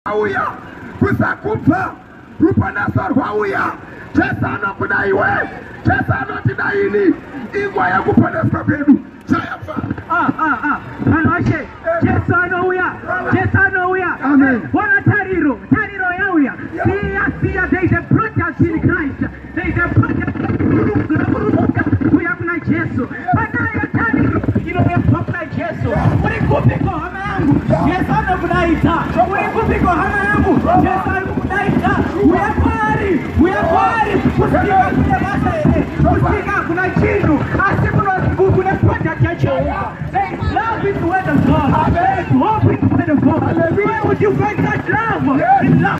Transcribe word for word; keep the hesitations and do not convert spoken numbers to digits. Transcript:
Hauya Sakubva Rupana Sarwauya Chesano Kudaiwe Chesano Tidaini Igwa ya kupanda sabedu Chayafa Ah ah ah Anwashe Chesano uya Chesano uya Amen. Wana tariro Tariro ya uya Siya siya there is a project in Christ. There is a project Uya kuna Jesu Bana ya tariro Ino ya popna Jesu Uri kupiko hama yangu Chesano kudaita Uri kupiko hama yangu Chesano kudaita Uya pari Uya pari Musika kuna basa ene Musika kuna chinu Asi kuna kuna project ya chinu. Love is the word of God. Hope is the word of God. Where would you find that love? In love.